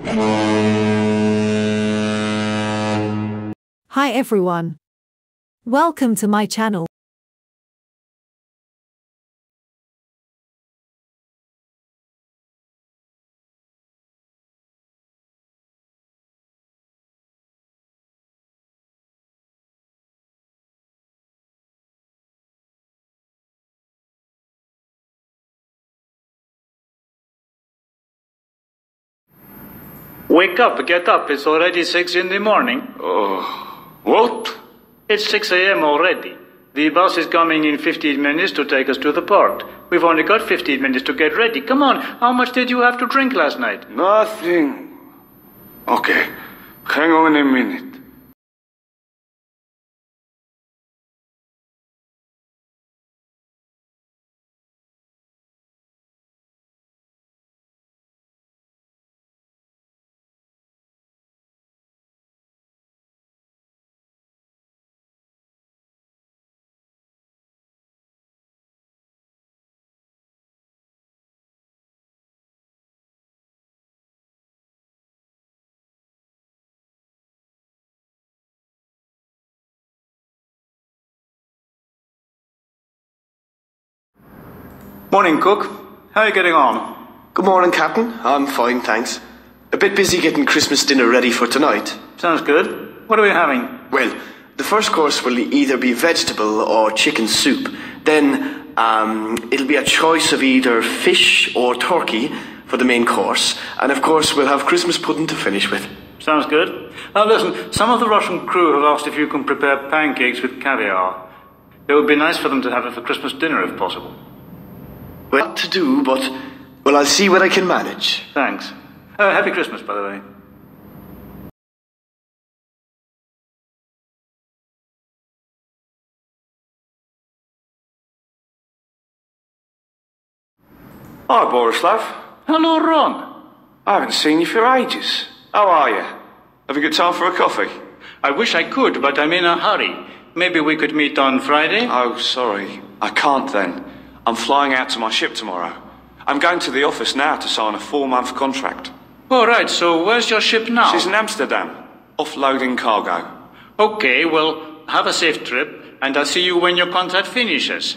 Hi everyone. Welcome to my channel. Wake up, get up, it's already 6 in the morning. What? It's 6 a.m. already. The bus is coming in 15 minutes to take us to the port. We've only got 15 minutes to get ready. Come on, how much did you have to drink last night? Nothing. Okay, hang on a minute. Morning, cook. How are you getting on? Good morning, Captain. I'm fine, thanks. A bit busy getting Christmas dinner ready for tonight. Sounds good. What are we having? Well, the first course will either be vegetable or chicken soup. Then, it'll be a choice of either fish or turkey for the main course. And of course, we'll have Christmas pudding to finish with. Sounds good. Now listen, some of the Russian crew have asked if you can prepare pancakes with caviar. It would be nice for them to have it for Christmas dinner if possible. Well, what to do, but, well, I'll see what I can manage. Thanks. Happy Christmas, by the way. Hi, Borislav. Hello, Ron. I haven't seen you for ages. How are you? Have a good time for a coffee? I wish I could, but I'm in a hurry. Maybe we could meet on Friday? Oh, sorry. I can't then. I'm flying out to my ship tomorrow. I'm going to the office now to sign a 4-month contract. All right, so where's your ship now? She's in Amsterdam, offloading cargo. Okay, well, have a safe trip, and I'll see you when your contract finishes.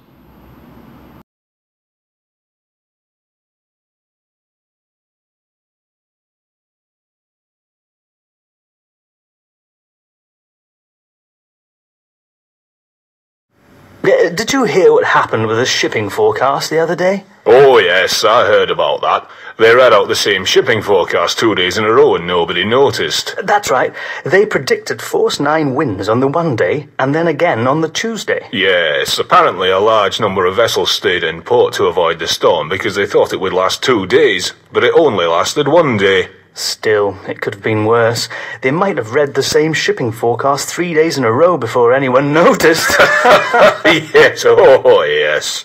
Did you hear what happened with the shipping forecast the other day? Oh yes, I heard about that. They read out the same shipping forecast 2 days in a row and nobody noticed. That's right. They predicted force 9 winds on the one day and then again on the Tuesday. Yes, apparently a large number of vessels stayed in port to avoid the storm because they thought it would last 2 days, but it only lasted 1 day. Still, it could have been worse. They might have read the same shipping forecast 3 days in a row before anyone noticed. Yes, oh yes.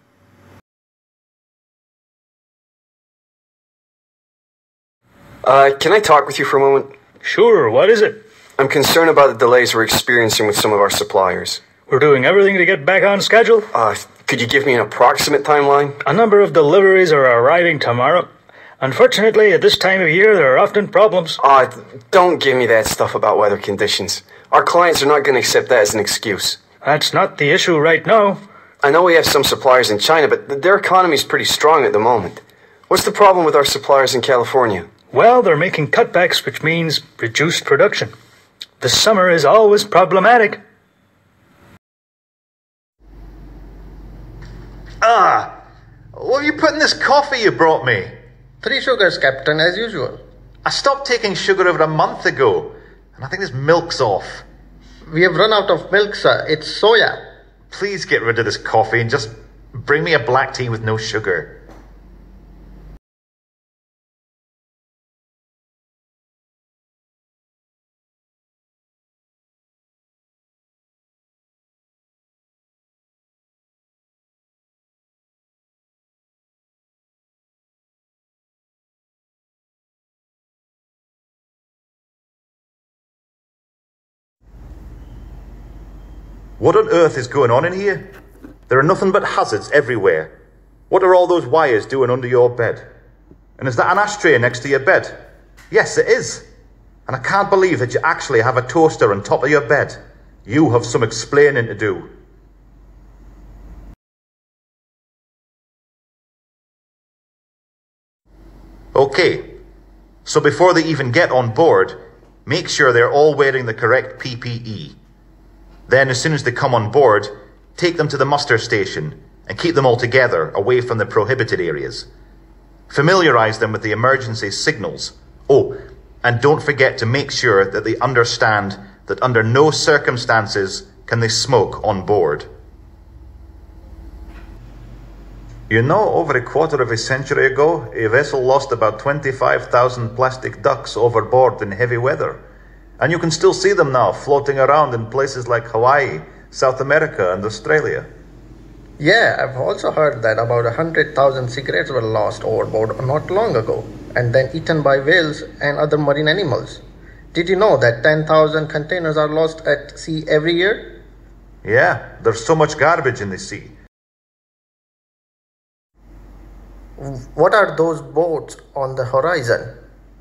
Can I talk with you for a moment? Sure, what is it? I'm concerned about the delays we're experiencing with some of our suppliers. We're doing everything to get back on schedule. Could you give me an approximate timeline? A number of deliveries are arriving tomorrow. Unfortunately, at this time of year, there are often problems. Don't give me that stuff about weather conditions. Our clients are not going to accept that as an excuse. That's not the issue right now. I know we have some suppliers in China, but their economy is pretty strong at the moment. What's the problem with our suppliers in California? Well, they're making cutbacks, which means reduced production. The summer is always problematic. What have you put in this coffee you brought me? 3 sugars, Captain, as usual. I stopped taking sugar over a month ago, and I think this milk's off. We have run out of milk, sir. It's soya. Please get rid of this coffee and just bring me a black tea with no sugar. What on earth is going on in here? There are nothing but hazards everywhere. What are all those wires doing under your bed? And is that an ashtray next to your bed? Yes, it is. And I can't believe that you actually have a toaster on top of your bed. You have some explaining to do. Okay, so before they even get on board, make sure they're all wearing the correct PPE. Then, as soon as they come on board, take them to the muster station and keep them all together away from the prohibited areas. Familiarize them with the emergency signals. Oh, and don't forget to make sure that they understand that under no circumstances can they smoke on board. You know, over a quarter of a century ago, a vessel lost about 25,000 plastic ducks overboard in heavy weather. And you can still see them now floating around in places like Hawaii, South America, and Australia. Yeah, I've also heard that about 100,000 cigarettes were lost overboard not long ago and then eaten by whales and other marine animals. Did you know that 10,000 containers are lost at sea every year? Yeah, there's so much garbage in the sea. What are those boats on the horizon?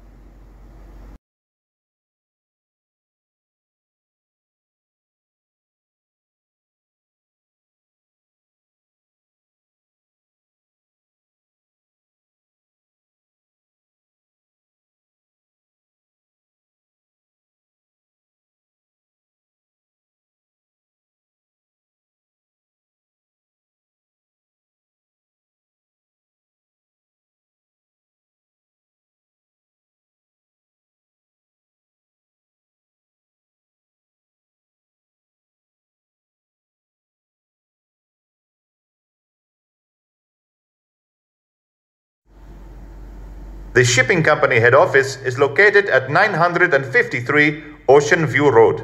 The shipping company head office is located at 953 Ocean View Road.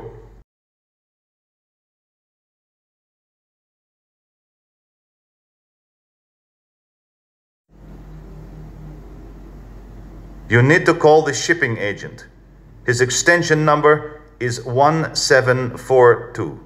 You need to call the shipping agent. His extension number is 1742.